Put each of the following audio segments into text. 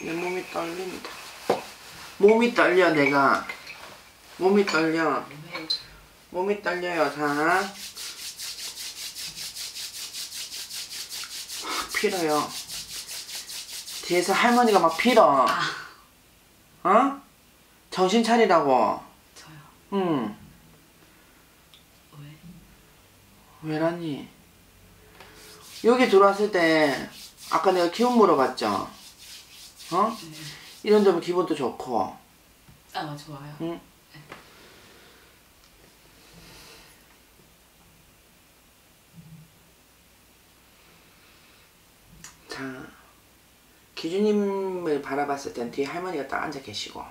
내 몸이 떨린다. 몸이 떨려, 내가. 몸이 떨려. 몸이 떨려요. 자. 필어요. 뒤에서 할머니가 막 필어. 어? 정신 차리라고. 저요? 응. 왜? 왜라니? 여기 들어왔을 때 아까 내가 기운 물어봤죠? 어? 네. 이런 점은 기분도 좋고. 아, 좋아요. 응? 네. 자, 기준님을 바라봤을 땐 뒤에 할머니가 딱 앉아 계시고,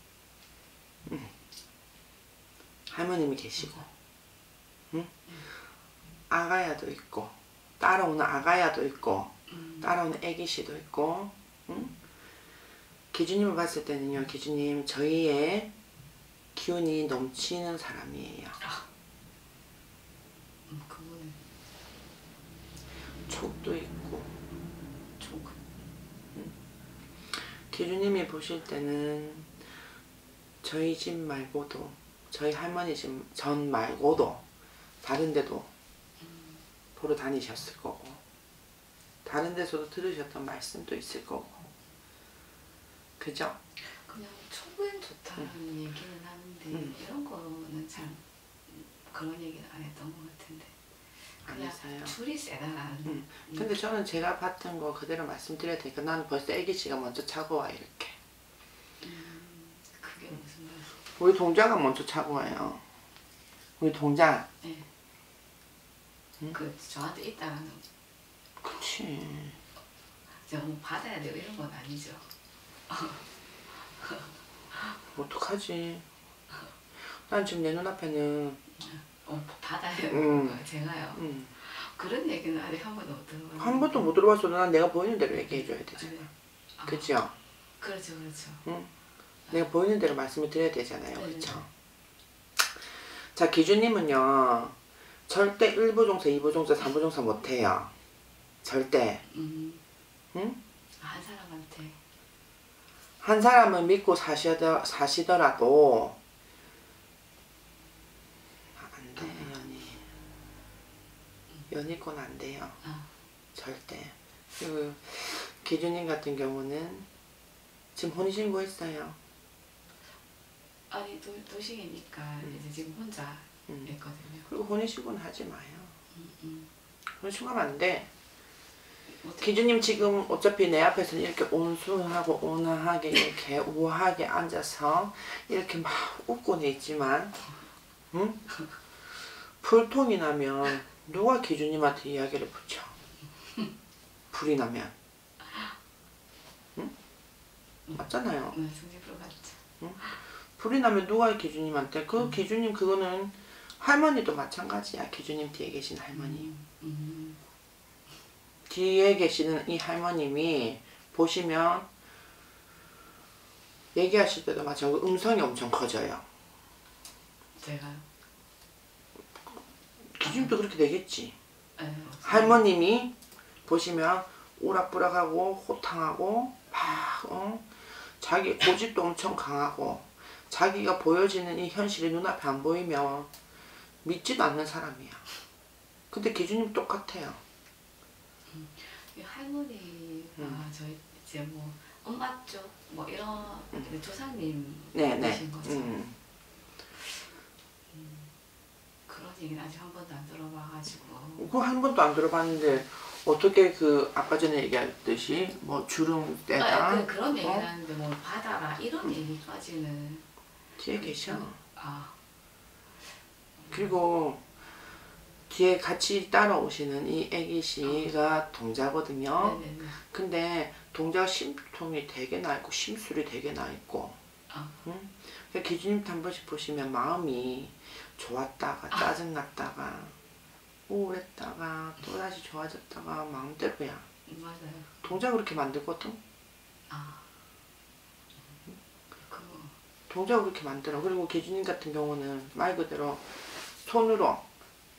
할머님이 계시고, 응? 아가야도 있고, 따라오는 아가야도 있고, 따라오는 애기씨도 있고, 응? 기준님을 봤을 때는요, 기준님 저희의 기운이 넘치는 사람이에요. 그거는 촉도 있고. 촉. 기준님이 보실 때는 저희 집 말고도, 저희 할머니 집 전 말고도 다른 데도 보러 다니셨을 거고, 다른 데서도 들으셨던 말씀도 있을 거고, 그죠? 그냥 촉은 좋다는 얘기는 하는데 이런 거는 잘 그런 얘기는 안 했던 것 같은데 그냥 아니세요. 줄이 세다라는. 근데 저는 제가 봤던 거 그대로 말씀드려야 되니까 나는 벌써 애기씨가 먼저 차고 와 이렇게. 그게 무슨 말이야? 우리 동자가 먼저 차고 와요. 우리 동자. 네. 응? 그 저한테 있다라는. 그치. 제가 뭐 받아야 되고 이런 건 아니죠. 어떡하지. 난 지금 내 눈앞에는 받아야 되는 거예요, 제가요. 음. 그런 얘기는 아직 한 번도 못 들어봤는데. 한 번도 못 들어봤어도 난 내가 보이는 대로 얘기해줘야 되잖아. 네. 그죠? 그렇죠, 그렇죠. 응? 내가 보이는 대로 말씀을 드려야 되잖아요. 네. 그쵸? 자, 기준님은요, 절대 1부 종사, 2부 종사, 3부 종사 못해요. 절대. 응? 한 사람한테. 한 사람을 믿고 사시더라도, 안 돼, 연희. 연희권 안 돼요. 절대. 그리고 기준님 같은 경우는 지금 혼인신고 했어요. 아니 도식이니까 이제 지금 혼자 있거든요. 그리고 혼인신고는 하지 마요. 혼인신고하면 안 돼. 어떻게? 기준님 지금 어차피 내 앞에서는 이렇게 온순하고 온화하게 이렇게 우아하게 앉아서 이렇게 막 웃고는 있지만, 응? 불통이 나면 누가 기준님한테 이야기를 붙여? 불이 나면. 응? 맞잖아요. 네, 성질부러 갔죠. 응? 불이 나면 누가 기준님한테? 그 기준님 그거는 할머니도 마찬가지야. 기준님 뒤에 계신 할머니. 뒤에 계시는 이 할머님이 보시면 얘기하실 때도 마찬가지로 음성이 엄청 커져요. 제가요? 기준님도 그렇게 되겠지. 네, 할머님이 보시면 오락부락하고 호탕하고 막 자기 고집도 엄청 강하고 자기가 보여지는 이 현실이 눈앞에 안 보이면 믿지도 않는 사람이야. 근데 기준님 똑같아요. 할머니가 저희 이제 뭐 엄마 쪽 뭐 이런 조상님 네네. 계신 거죠. 그런 얘기는 아직 한 번도 안 들어봐가지고. 그거 한 번도 안 들어봤는데 어떻게 그 아까 전에 얘기했듯이 뭐 주름 떼다 그런 얘기는 하는데 뭐 받아라 이런 얘기까지는 뒤에 계셔. 아. 그리고 뒤에 같이 따라오시는 이 애기씨가 동자거든요. 네네네. 근데 동자가 심통이 되게 나 있고 심술이 되게 나 있고. 응? 기준님 한 번씩 보시면 마음이 좋았다가 짜증났다가 우울했다가 또다시 좋아졌다가 마음대로야. 맞아요. 동자 그렇게 만들거든. 동자 그렇게 만들어. 그리고 기준님 같은 경우는 말 그대로 손으로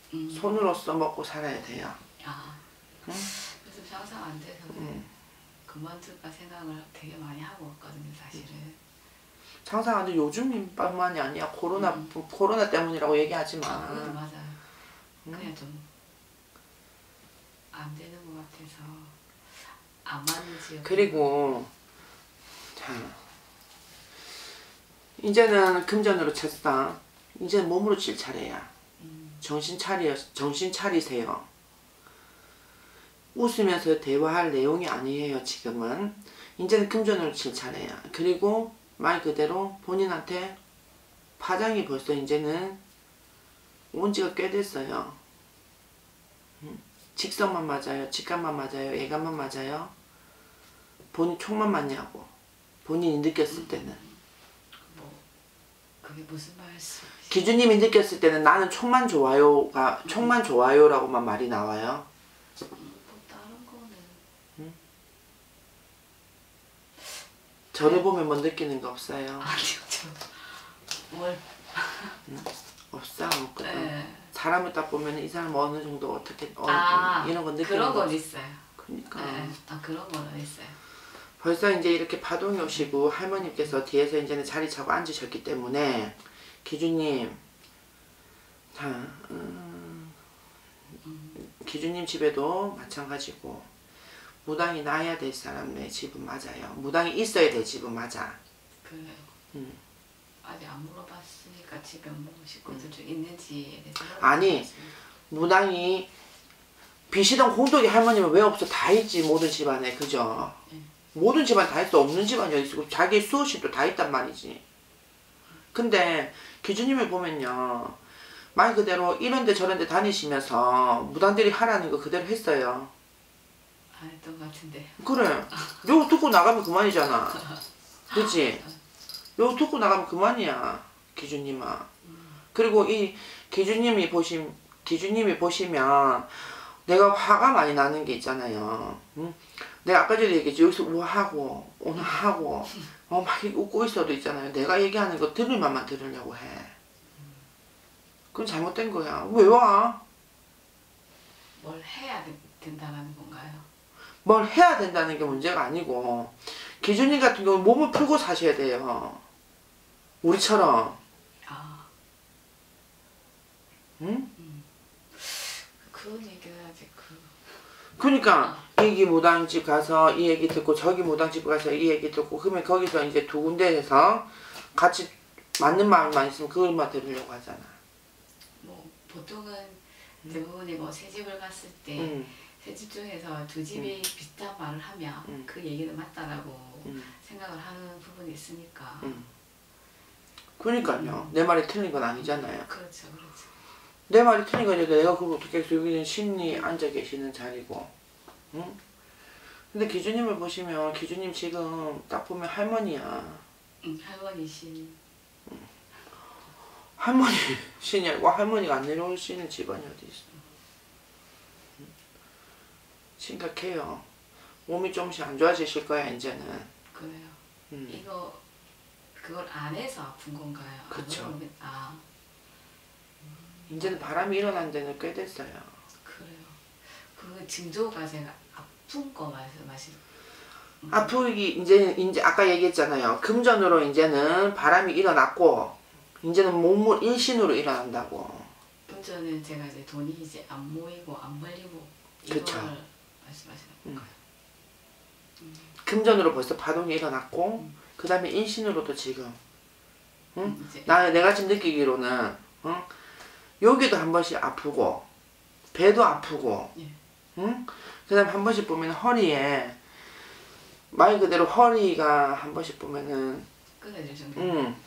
써먹고 살아야 돼요. 아. 응? 요즘 장사가 안 돼서. 그만둘까 생각을 되게 많이 하고 왔거든요, 사실은. 장사하는데 요즘뿐만이 아니야. 코로나 때문이라고 얘기하지 마. 그것도 맞아요. 그냥 좀 안 되는 것 같아서 안 맞는지. 그리고 자 이제는 금전으로 쳤어. 이제는 몸으로 칠 차례야. 정신 차리세요. 웃으면서 대화할 내용이 아니에요. 지금은 이제는 금전으로 칠 차례야. 그리고 말 그대로 본인한테 파장이 벌써 이제는 온 지가 꽤 됐어요. 직성만 맞아요? 직감만 맞아요? 예감만 맞아요? 본인 촉만 맞냐고. 본인이 느꼈을 때는. 뭐 그게 무슨 말씀? 기준님이 느꼈을 때는 나는 촉만 좋아요라고만 말이 나와요. 뭐 다른 거는 저를 보면 뭐 느끼는 거 없어요? 아니요, 뭘 없어. 없거든. 네. 사람을 딱 보면 이 사람 어느 정도 어떻게 이런 거 느끼는 그런 거 건 있어요. 그러니까 네. 그런 거는 있어요. 벌써 이제 이렇게 파동이 오시고 할머니께서 뒤에서 이제는 자리 차고 앉으셨기 때문에 기준님 자 기준님 집에도 마찬가지고 무당이 나야 될 사람의 집은 맞아요. 무당이 있어야 될 집은 맞아. 그래요. 아직 안 물어봤으니까 집에 뭐 식구들 중 있는지에 대해서 아니 무당이 비시던 홍덕이 할머니는 왜 없어? 다 있지 모든 집안에. 그죠? 모든 집안 다 있어. 없는 집안이 어디 있고 자기 수호신도 다 있단 말이지. 근데 기준님을 보면요 말 그대로 이런데 저런데 다니시면서 무당들이 하라는 거 그대로 했어요. 안 했던 것 같은데. 그래. 요 듣고 나가면 그만이잖아. 그치? 요 듣고 나가면 그만이야. 기준님아. 그리고 이 기준님이 보시면 내가 화가 많이 나는 게 있잖아요. 응? 내가 아까 전에 얘기했지. 여기서 우하고 오늘 하고 막 웃고 있어도 있잖아요. 내가 얘기하는 거 들을 만만 들으려고 해. 그건 잘못된 거야. 왜 와? 뭘 해야 된다는 건가요? 뭘 해야 된다는 게 문제가 아니고 기준님 같은 경우는 몸을 풀고 사셔야 돼요. 우리처럼. 응? 그런 얘기는 아직 그러니까 여기 무당집 가서 이 얘기 듣고 저기 무당집 가서 이 얘기 듣고 그러면 거기서 이제 두 군데에서 같이 맞는 마음만 있으면 그걸만 들으려고 하잖아. 뭐 보통은 대부분이 뭐 새 집을 갔을 때 새 집 중에서 두 집이 비슷한 말을 하면 그 얘기는 맞다라고 생각을 하는 부분이 있으니까. 그러니까요. 내 말이 틀린 건 아니잖아요. 그렇죠, 그렇죠. 내 말이 틀린 건 아니고 내가 그걸 어떻게 해서 여기는 신이 앉아 계시는 자리고. 응? 근데 기준님을 보시면 기준님 지금 딱 보면 할머니야. 할머니신. 할머니 신이 아니고 할머니가 안 내려올 수 있는 집안이 어디 있어. 심각해요. 몸이 조금씩 안 좋아지실 거야 이제는. 그래요. 그걸 안 해서 아픈 건가요? 그쵸. 이제는 바람이 일어난 데는 꽤 됐어요. 그래요. 그 징조가 제가 아픈 거 말씀하시는. 아프기 이제 아까 얘기했잖아요. 금전으로 이제는 바람이 일어났고 이제는 몸을 인신으로 일어난다고. 금전은 제가 이제 돈이 이제 안 모이고 안 벌리고 그쵸. 이걸 말씀하시는 건가요? 금전으로 벌써 파동이 일어났고 그 다음에 인신으로도 지금 이제 내가 지금 느끼기로는 여기도 한 번씩 아프고 배도 아프고 예. 그 다음에 한 번씩 보면 허리에 말 그대로 허리가 한 번씩 보면은 끊어질 정도.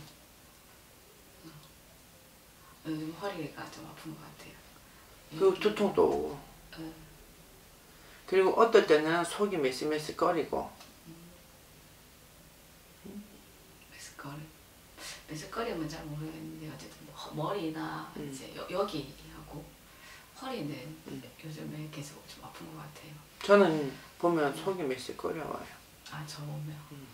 요즘 허리가 좀 아픈 것 같아요. 그리고 두통도 오고 그리고 어떨 때는 속이 메스메스거리고 메스꺼림은 잘 모르겠는데 어쨌든 머리나 이제 여기하고 허리는 요즘에 계속 좀 아픈 것 같아요. 저는 보면 속이 메스거려와요. 저 오면.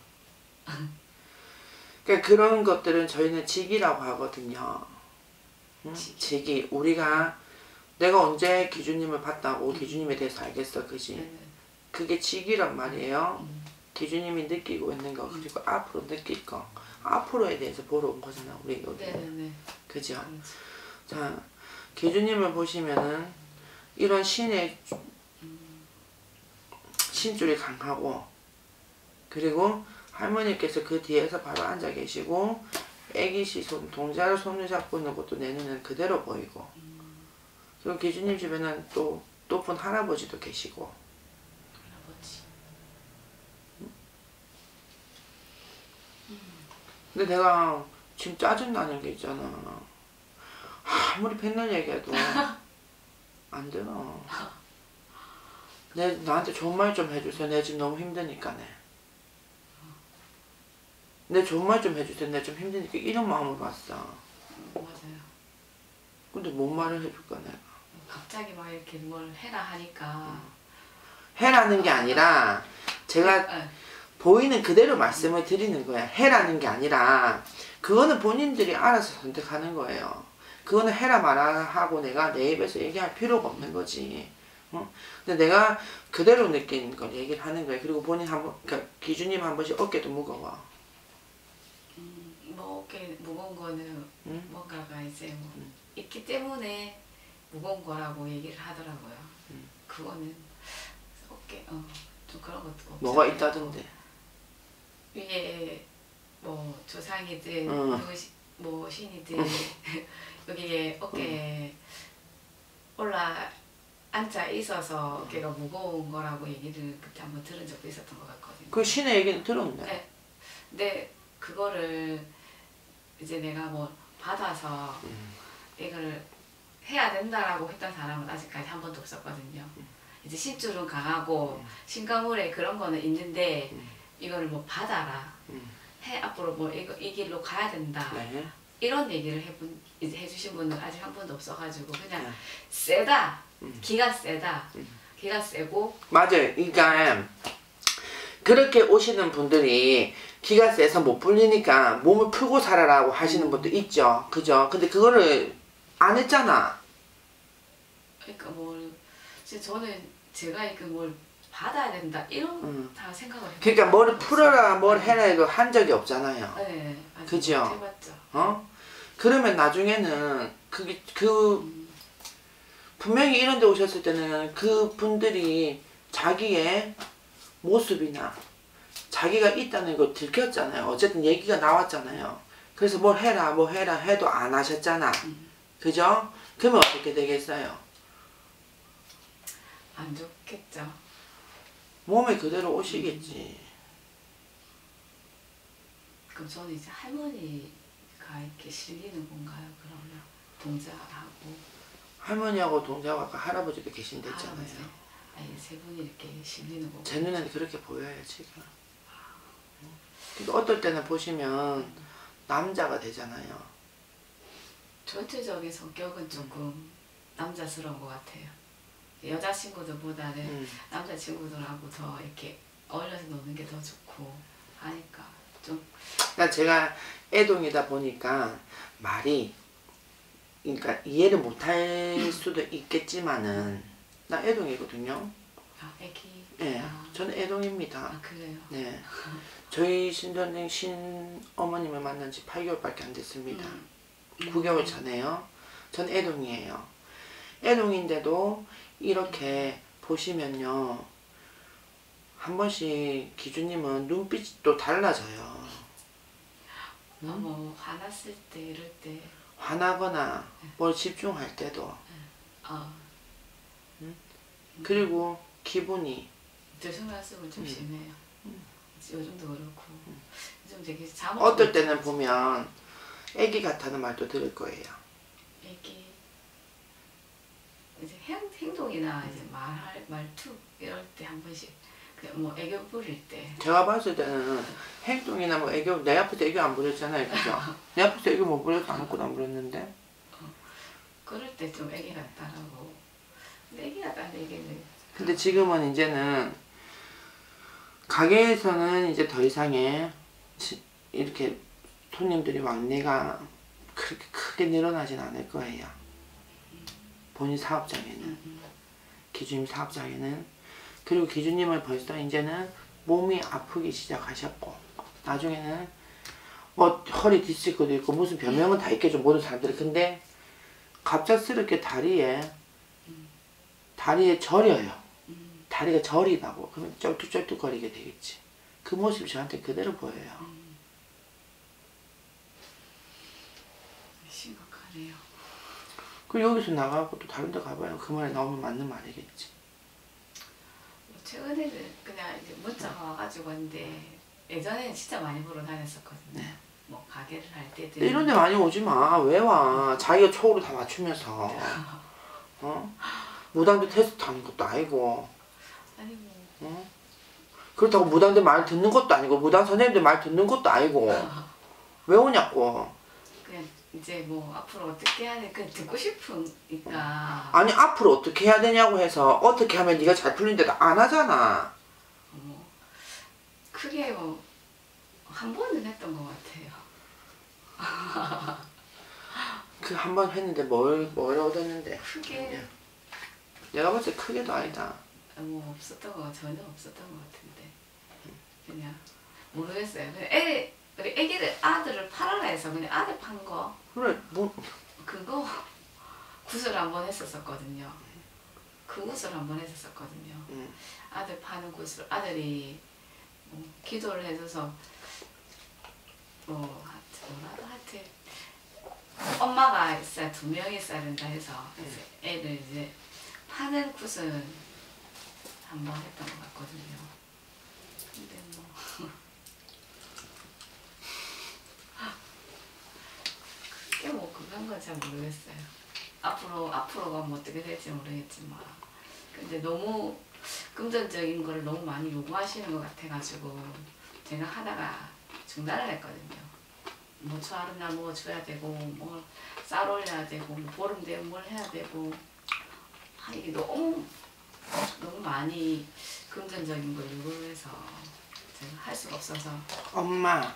그러니까 그런 것들은 저희는 직이라고 하거든요. 직이 우리가 내가 언제 기준님을 봤다고 기준님에 대해서 알겠어, 그지? 그게 직이란 말이에요. 기주님이 느끼고 있는 거 그리고 앞으로 느낄 거 앞으로에 대해서 보러 온 거잖아 우리 여기. 네네네. 그죠? 자 기주님을 보시면은 이런 신의 신줄이 강하고 그리고 할머니께서 그 뒤에서 바로 앉아 계시고 애기씨 동자를 손을 잡고 있는 것도 내 눈에는 그대로 보이고 그리고 기주님 주변은 또 높은 할아버지도 계시고 할아버지. 근데 내가 지금 짜증나는 게 있잖아. 아무리 백날 얘기해도 안 되나. 나한테 좋은 말 좀 해주세요. 내 지금 너무 힘드니까네. 내 좋은 말 좀 해주세요. 내 좀 힘드니까 이런 마음으로 왔어. 맞아요. 근데 뭔 말을 해줄까 내가. 갑자기 막 이렇게 뭘 해라 하니까. 해라는 게 아니라 제가 보이는 그대로 말씀을 드리는 거야. 해라는 게 아니라 그거는 본인들이 알아서 선택하는 거예요. 그거는 해라 말아 하고 내가 내 입에서 얘기할 필요가 없는 거지. 근데 내가 그대로 느낀 걸 얘기를 하는 거예요. 그리고 본인 한번, 그러니까 기주님 한 번씩 어깨도 무거워. 뭐 어깨 무거운 거는 뭔가가 이제 뭐 있기 때문에 무거운 거라고 얘기를 하더라고요. 그거는 어깨 좀 그런 것도 없잖아요. 뭐가 있다던데. 위에 뭐 조상이든 뭐 신이든 여기에 어깨에 올라 앉아 있어서 어깨가 무거운 거라고 얘기를 그때 한번 들은 적도 있었던 것 같거든요. 그 신의 얘기는 들었네. 네. 근데 그거를 이제 내가 뭐 받아서 이거를 해야 된다라고 했던 사람은 아직까지 한 번도 없었거든요. 이제 신줄은 강하고 신가물에 그런 거는 있는데 이거를 뭐 받아라. 해 앞으로 뭐 이 길로 가야 된다. 네. 이런 얘기를 이제 해주신 분은 아직 한 번도 없어가지고 그냥 세다. 기가 세다. 기가 세고. 맞아요. 그러니까 그렇게 오시는 분들이 기가 세서 못 풀리니까 몸을 풀고 살아라고 하시는 분도 있죠. 그죠? 근데 그거를 안 했잖아. 그러니까 저는 제가 이렇게 뭘 받아야 된다 이런 다 생각을 해요. 그러니까 뭐를 풀어라 뭘 해라 해도 한 적이 없잖아요. 네, 그죠? 해봤죠. 그러면 나중에는 분명히 이런 데 오셨을 때는 그 분들이 자기의 모습이나 자기가 있다는 걸 들켰잖아요. 어쨌든 얘기가 나왔잖아요. 그래서 뭘 해라 뭐 해라 해도 안 하셨잖아. 그죠? 그러면 어떻게 되겠어요? 안 좋겠죠. 몸에 그대로 오시겠지. 그럼 저는 이제 할머니가 이렇게 실리는 건가요? 그러면 동자하고 할머니하고 동자하고 아까 할아버지도 계신댔잖아요. 아니 세 분이 이렇게 실리는 거고. 제 눈에는 그렇게 보여요 지금. 그러니까 어떨 때는 보시면 남자가 되잖아요. 전체적인 성격은 조금 남자스러운 것 같아요. 여자 친구들보다는 남자 친구들하고 더 이렇게 어울려서 노는 게 더 좋고 하니까 좀. 그러니까 제가 애동이다 보니까 말이 그러니까 이해를 못할 수도 있겠지만은 나 애동이거든요. 아 애기. 네, 저는 애동입니다. 아 그래요. 네, 저희 신도님 신어머님을 만난 지 8개월밖에 안 됐습니다. 9개월 차네요. 전 애동이에요. 애동인데도 이렇게 보시면요. 한 번씩 기주님은 눈빛이 또 달라져요. 뭐 화났을 때 이럴 때. 화나거나 뭘 집중할 때도. 그리고 기분이. 죄송 말씀을 좀 심해요. 요즘도 그렇고. 요즘 되게 어떨 때는 보면 애기 같다는 말도 들을 거예요. 애기. 이제 행동이나 이제 말투 이럴 때 한 번씩 뭐 애교 부릴 때. 제가 봤을 때는 행동이나 뭐 애교 내 앞에서 애교 안 부렸잖아요, 그죠? 내 앞에서 애교 못 부려서 아무것도 안 부렸는데. 그럴 때 좀 애기 같다라고. 근데 애기 같다는 얘기는. 근데 지금은 이제는 가게에서는 이제 더 이상의 이렇게 손님들이 왕래가 그렇게 크게 늘어나진 않을 거예요. 본인 사업장에는. 기주님 사업장에는. 그리고 기준님은 벌써 이제는 몸이 아프기 시작하셨고 나중에는 뭐 허리 디스크도 있고 무슨 변명은 다 있겠죠 모든 사람들이. 근데 갑작스럽게 다리에 저려요. 다리가 저리다고. 그러면 쩔뚝쩔뚝거리게 되겠지. 그 모습이 저한테 그대로 보여요. 심각하네요. 그리고 여기서 나가고 또 다른 데 가봐요. 그 말이 나오면 맞는 말이겠지. 최근에는 그냥 이제 문자가 와가지고 근데 예전에는 진짜 많이 보러 다녔었거든요. 네. 뭐 가게를 할 때도 이런 데 많이 오지 마. 왜 와? 자기가 촉으로 다 맞추면서 무당도 테스트 하는 것도 아니고 아니 뭐 그렇다고 무당들 말 듣는 것도 아니고 무당 선생님들 말 듣는 것도 아니고 왜 오냐고. 그냥 이제 뭐 앞으로 어떻게 해야 돼? 그냥 듣고 싶으니까. 아니 앞으로 어떻게 해야 되냐고 해서 어떻게 하면 네가 잘 풀린데도 안 하잖아. 크게 뭐 한 번은 했던 것 같아요. 그 한 번 했는데 뭘 얻었는데. 크게 내가 봤을 때 크게도 아니다. 뭐 없었던 거 전혀 없었던 것 같은데 그냥 모르겠어요. 그냥 우리 애기를 아들을 팔아라 해서 그냥 아들 판 거. 그래 뭐 그거 구슬 한번 했었거든요. 그 구슬 한번 했었거든요. 아들 파는 구슬 아들이 기도를 해줘서 하여튼 엄마가 있어야 2명이 있어야 된다 해서 애를 이제 파는 구슬 한번 했던 것 같거든요. 근데 뭐 그게 뭐 그건 건 잘 모르겠어요. 앞으로가 뭐 어떻게 될지 모르겠지만 근데 너무 금전적인 걸 너무 많이 요구하시는 것 같아가지고 제가 하다가 중단을 했거든요. 뭐 초하루 날 뭐 줘야 되고 뭐 쌀 올려야 되고 뭐 보름 되면 뭘 해야 되고 이게 너무 많이 금전적인 걸 요구해서 제가 할 수가 없어서. 엄마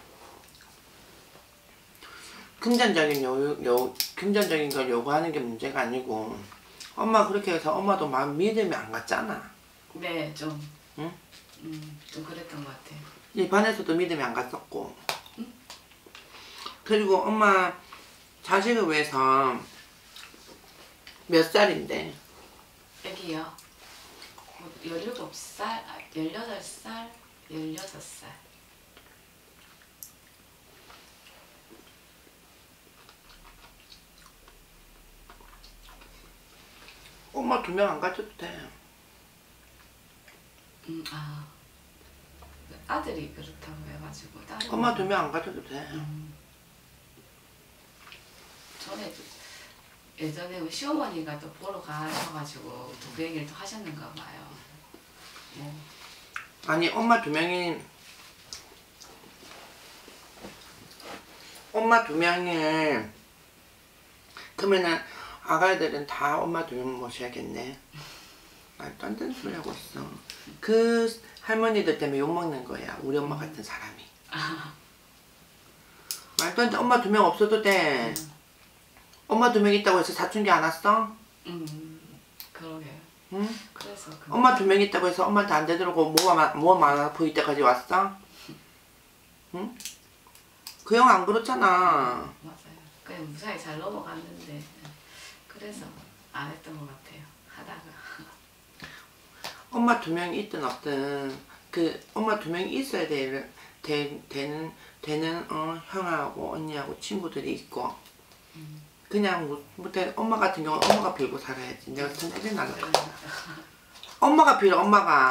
금전적인 걸 요구하는 게 문제가 아니고 엄마 그렇게 해서 엄마도 막 믿음이 안 갔잖아. 네, 좀. 응? 좀 그랬던 것 같아요. 일반에서도 믿음이 안 갔었고. 응? 그리고 엄마 자식을 위해서 몇 살인데? 애기요? 17살, 18살, 16살. 엄마 2명 안 가져도 돼. 아들이 그렇다고 해가지고 다른 엄마 2명 안 가져도 돼. 전에 예전에 시어머니가 또 보러 가셔가지고 또 그 얘기를 또 하셨는가 봐요. 아니 엄마 2명이 그러면은 아가들은 다 엄마 2명 모셔야겠네. 말도 안 되는 소리 하고 있어. 그 할머니들 때문에 욕먹는 거야. 우리 엄마 같은 사람이. 말도 안 돼. 엄마 2명 없어도 돼. 엄마 2명 있다고 해서 사춘기 안 왔어? 그러게요. 응? 그래서 엄마 2명 있다고 해서 엄마한테 안 되더라고 몸 안 아프기 때까지 왔어? 응? 그 형 안 그렇잖아. 맞아요. 그냥 무사히 잘 넘어갔는데 그래서 안 했던 것 같아요. 하다가. 엄마 2명 있든 없든 그 엄마 2명이 있어야 되는 형하고 언니하고 친구들이 있고 그냥 엄마 같은 경우는 엄마가 빌고 살아야지. 내가 선택을 날라가. 엄마가 빌어.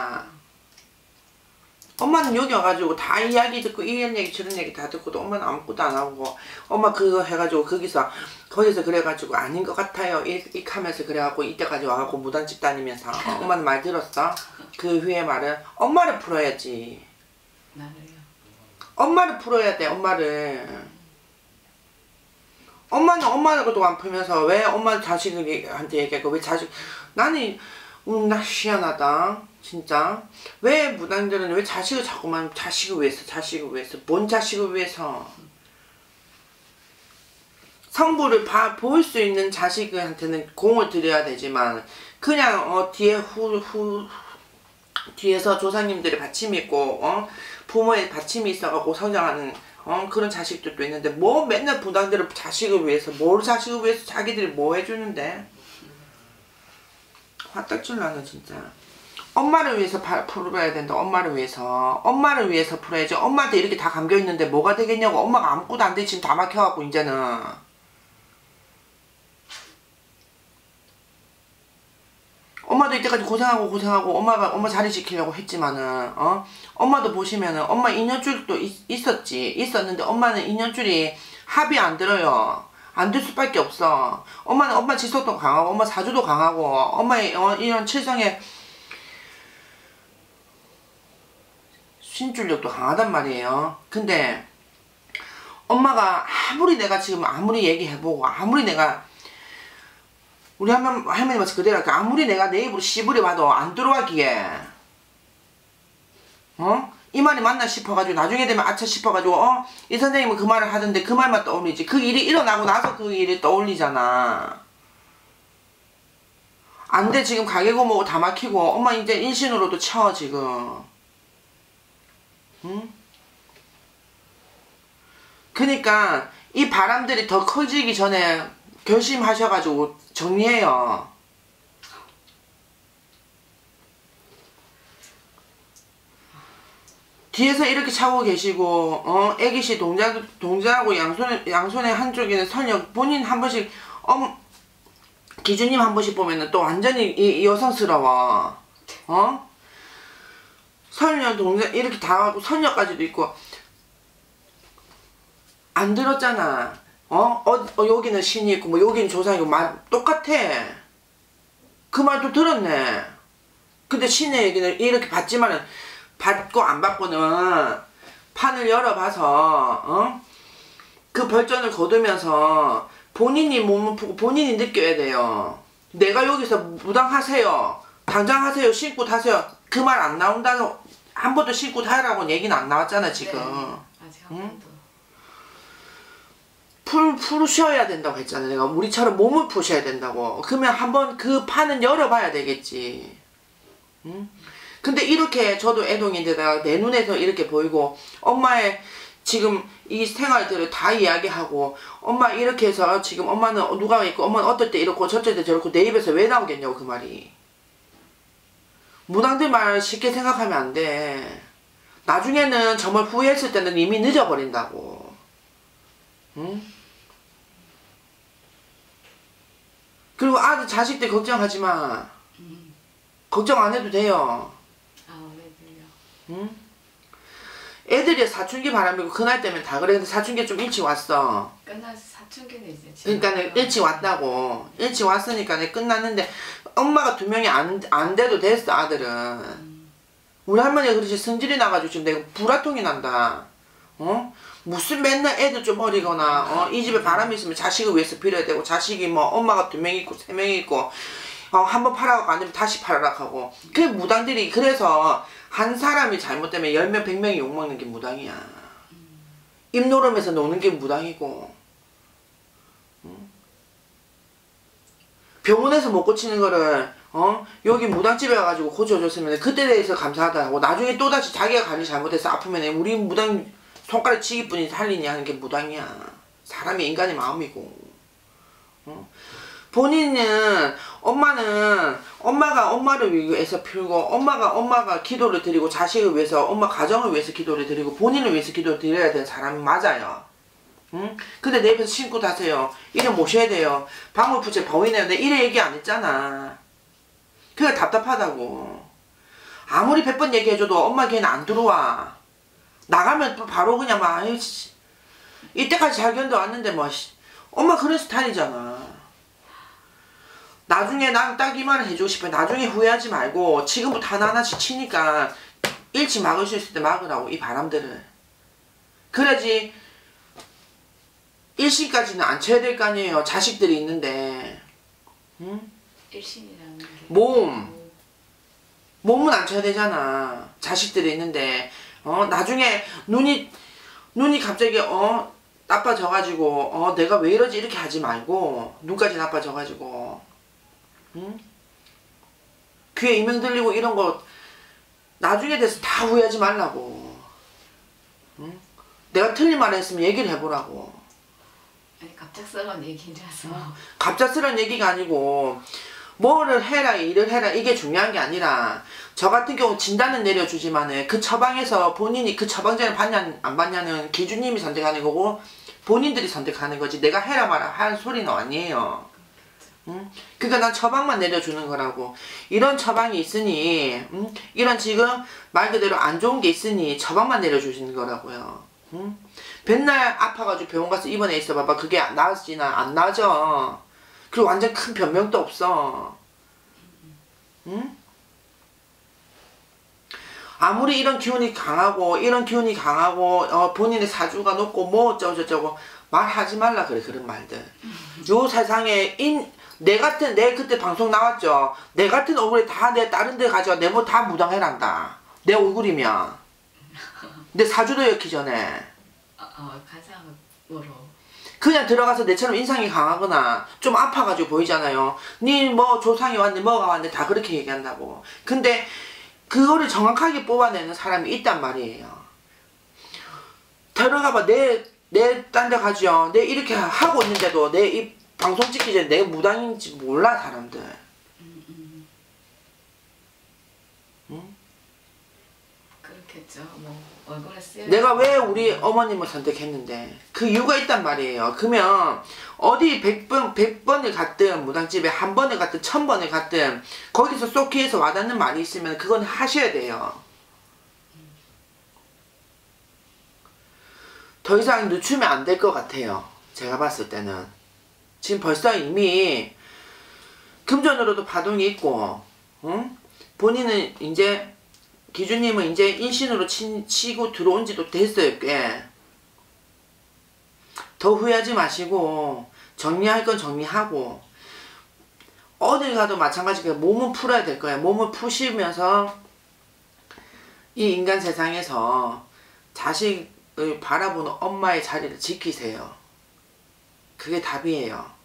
엄마는 여기 와가지고 다 이야기 듣고 이런 얘기 저런 얘기 다 듣고도 엄마는 아무것도 안 하고 엄마 그거 해가지고 거기서 그래가지고 아닌 것 같아요 이렇게 하면서 그래갖고 이때까지 와갖고 무단집 다니면서 엄마는 말 들었어? 그 후에 말은 엄마를 풀어야지. 나를요? 엄마를 풀어야 돼. 엄마는 엄마도 안 풀면서 왜 엄마 자식한테 얘기하고 왜 나는 나 희한하다 진짜. 왜 무당들은 왜 자식을 자꾸만 자식을 위해서 뭔 자식을 위해서 성부를 볼 수 있는 자식한테는 공을 들여야 되지만 그냥 뒤에 뒤에서 조상님들의 받침이 있고 부모의 받침이 있어갖고 성장하는 그런 자식들도 있는데 뭐 맨날 부당대로 자식을 위해서 뭘 자식을 위해서 자기들이 뭐 해주는데 화딱질 나네 진짜. 엄마를 위해서 풀어야 된다. 엄마를 위해서 풀어야지. 엄마한테 이렇게 다 감겨있는데 뭐가 되겠냐고. 엄마가 아무것도 안 돼. 지금 다 막혀갖고 이제는. 엄마도 이때까지 고생하고 엄마 자리 지키려고 했지만은 엄마도 보시면은 엄마 인연줄도 있었는데 엄마는 인연줄이 합이 안 들어요. 안 될 수밖에 없어. 엄마는 엄마 지속도 강하고 엄마 사주도 강하고 엄마의 이런 칠성의 신줄력도 강하단 말이에요. 근데 엄마가 아무리 얘기해보고 아무리 내가 우리 할머니 마치 그대로 할까. 아무리 내가 내 입으로 씨부려봐도 안 들어가기에 이 말이 맞나 싶어가지고 나중에 되면 아차 싶어가지고 이 선생님은 그 말을 하던데 그 말만 떠올리지. 그 일이 일어나고 나서 그 일이 떠올리잖아. 안 돼. 지금 가게고 뭐고 다 막히고 엄마 이제 인신으로도 쳐 지금. 응? 그니까 이 바람들이 더 커지기 전에 결심하셔가지고 정리해요. 뒤에서 이렇게 차고 계시고 애기씨 동자하고 양손에 한쪽에는 선녀 본인 한 번씩 기준님 한 번씩 보면은 또 완전히 여성스러워. 선녀 동자 이렇게 다 하고 선녀까지도 있고 안 들었잖아. 여기는 신이 있고 뭐 여기는 조상이고 똑같아. 그 말도 들었네. 근데 신의 얘기는 이렇게 받지만은 받고 안 받고는 판을 열어봐서 그 벌전을 거두면서 본인이 몸을 푸고 본인이 느껴야 돼요. 내가 여기서 무당하세요. 당장 하세요. 신고 타세요. 그 말 안 나온다고 한 번도 신고 타라고 얘기는 안 나왔잖아 지금. 네, 아직 한 번도. 푸셔야 된다고 했잖아. 내가 우리처럼 몸을 푸셔야 된다고. 그러면 한번 그 판은 열어봐야 되겠지. 응? 근데 이렇게 저도 애동인데다가 내 눈에서 이렇게 보이고 엄마의 지금 이 생활들을 다 이야기하고 엄마 이렇게 해서 지금 엄마는 누가 있고 엄마는 어떨 때 이렇고 저럴 때 저렇고 내 입에서 왜 나오겠냐고 그 말이. 무당들 말 쉽게 생각하면 안 돼. 나중에는 정말 후회했을 때는 이미 늦어버린다고. 응? 그리고 아들 자식들 걱정하지 마. 걱정 안 해도 돼요. 왜요? 응? 애들이 사춘기 바람이고 그날 때문에 다 그래. 근데 사춘기 좀 일찍 왔어. 끝나서 사춘기는 이제 그러니까는 일찍 왔다고. 일찍 왔으니까 끝났는데 엄마가 2명이 안 돼도 됐어 아들은. 우리 할머니가 그러지 성질이 나가지고 지금 내가 불화통이 난다. 무슨 맨날 애들 좀 어리거나 이 집에 바람이 있으면 자식을 위해서 빌어야 되고 자식이 뭐 엄마가 2명 있고 3명 있고 한번 팔아가고 안 되면 다시 팔아라 하고. 그 무당들이 그래서 한 사람이 잘못되면 10명 100명이 욕먹는 게 무당이야. 입 노름에서 노는 게 무당이고. 병원에서 못 고치는 거를 여기 무당집에 가가지고 고쳐줬으면 그때 대해서 감사하다고. 나중에 또다시 자기가 간이 잘못해서 아프면 우리 무당 손가락 치기뿐이 살리냐 하는 게 무당이야. 사람이 인간의 마음이고. 본인은 엄마가 엄마를 위해서 풀고 엄마가 기도를 드리고 자식을 위해서 엄마 가정을 위해서 기도를 드리고 본인을 위해서 기도를 드려야 되는 사람이 맞아요. 응? 근데 내 옆에서 신고 다세요. 이래 모셔야 돼요. 방울부채 보이네요. 근데 이래 얘기 안 했잖아. 그게 답답하다고. 아무리 100번 얘기해줘도 엄마 걔는 안 들어와. 나가면 바로 그냥 막 이때까지 잘 견뎌왔는데 뭐 엄마 그런 스타일이잖아. 나중에 난 딱 이 말을 해주고 싶어. 나중에 후회하지 말고 지금부터 하나하나씩 치니까 일찍 막을 수 있을 때 막으라고. 이 바람들을. 그래야지 일신까지는 안 쳐야 될 거 아니에요. 자식들이 있는데. 응? 일신이라는 게 몸은 안 쳐야 되잖아. 자식들이 있는데 나중에 눈이 갑자기 나빠져가지고 내가 왜 이러지 이렇게 하지 말고 눈까지 나빠져가지고 응? 귀에 이명 들리고 이런 거 나중에 돼서 다 후회하지 말라고. 응? 내가 틀린 말 했으면 얘기를 해보라고. 아니 갑작스러운 얘기라서. 갑작스러운 얘기가 아니고 뭐를 해라 일을 해라 이게 중요한 게 아니라 저 같은 경우 진단은 내려주지만은 그 처방에서 본인이 그 처방전을 받냐 안 받냐는 기준님이 선택하는 거고 본인들이 선택하는 거지 내가 해라 마라 할 소리는 아니에요. 응? 그러니까 난 처방만 내려주는 거라고. 이런 처방이 있으니 응? 이런 지금 말 그대로 안 좋은 게 있으니 처방만 내려주시는 거라고요. 응? 맨날 아파가지고 병원 가서 입원해 있어 봐봐. 그게 나아지나 안 나아져. 그리고 완전 큰 변명도 없어. 응? 아무리 이런 기운이 강하고 본인의 사주가 높고 뭐 어쩌고저쩌고 말하지 말라 그래. 그런 말들. 요 세상에 내 그때 방송 나왔죠. 내 같은 얼굴에 다 내 다른 데 가져 내 뭐 다 무당해란다. 내 얼굴이면. 내 사주도 엮기 전에. 가상으로. 그냥 들어가서 내처럼 인상이 강하거나 좀 아파가지고 보이잖아요. 니 뭐 조상이 왔네 뭐가 왔네 다 그렇게 얘기한다고. 근데 그거를 정확하게 뽑아내는 사람이 있단 말이에요. 들어가봐. 내 딴 데 가죠. 내 이렇게 하고 있는데도 내 이 방송 찍기 전에 내가 무당인지 몰라 사람들. 응? 그렇겠죠. 뭐 얼굴에 쓰여. 내가 왜 우리 어머님을 선택했는데 그 이유가 있단 말이에요. 그러면 어디 100번을 갔든 무당집에 한 번을 갔든 1000번을 갔든 거기서 쏙 귀에서 와닿는 말이 있으면 그건 하셔야 돼요. 더 이상 늦추면 안 될 것 같아요. 제가 봤을 때는. 지금 벌써 이미 금전으로도 파동이 있고 응? 본인은 이제 기준님은 이제 인신으로 치고 들어온 지도 됐어요. 꽤. 더 후회하지 마시고 정리할 건 정리하고 어딜 가도 마찬가지로 몸은 풀어야 될 거예요. 몸을 푸시면서 이 인간 세상에서 자식을 바라보는 엄마의 자리를 지키세요. 그게 답이에요.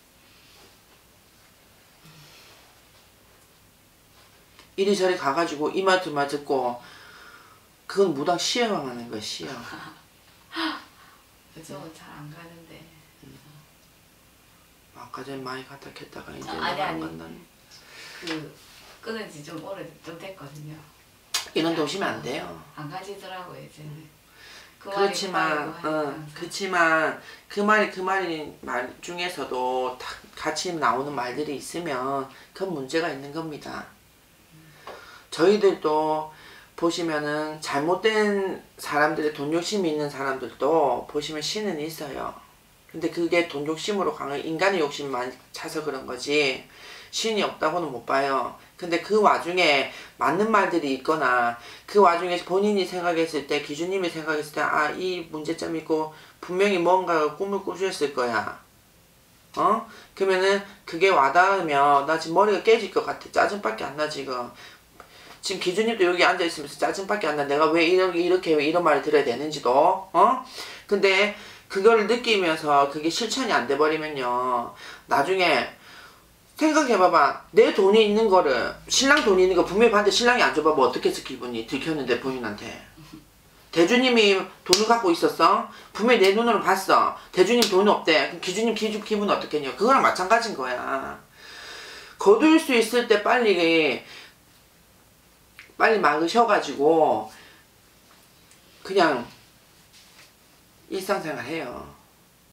이리저리 가가지고 이 말 두 말 듣고 그건 무당 시험만 하는 거야. 시험. 그죠. 잘 안 가는데. 아까 전에 많이 갔다 켰다가 이제 아니 안 간다니. 끊은 지 좀 좀 됐거든요. 이런 데 오시면 안 돼요. 안 가지더라고요 이제는. 그렇지만 그렇지만 그 말이 말 중에서도 다 같이 나오는 말들이 있으면 그건 문제가 있는 겁니다. 저희들도 보시면은 잘못된 사람들의 돈 욕심이 있는 사람들도 보시면 신은 있어요. 근데 그게 돈 욕심으로 강한 인간의 욕심만 차서 그런 거지 신이 없다고는 못 봐요. 근데 그 와중에 맞는 말들이 있거나 그 와중에 본인이 생각했을 때 기준님이 생각했을 때 아 이 문제점이 있고 분명히 뭔가 꿈을 꾸셨을 거야. 그러면은 그게 와닿으면 나 지금 머리가 깨질 것 같아. 짜증밖에 안 나 지금. 지금 기준님도 여기 앉아있으면서 짜증밖에 안 나. 내가 왜 이렇게 왜 이런 말을 들어야 되는지도. 근데 그걸 느끼면서 그게 실천이 안 돼버리면요. 나중에 생각해봐봐. 내 돈이 있는 거를 신랑 돈이 있는 거 분명히 봤는데 신랑이 안 줘봐. 뭐 어떻게 해서 기분이 들켰는데 본인한테. 대주님이 돈을 갖고 있었어. 분명히 내 눈으로 봤어. 대주님 돈이 없대. 그럼 기준님 기분 어떻겠냐. 그거랑 마찬가지인 거야. 거둘 수 있을 때 빨리 막으셔가지고 그냥 일상생활 해요.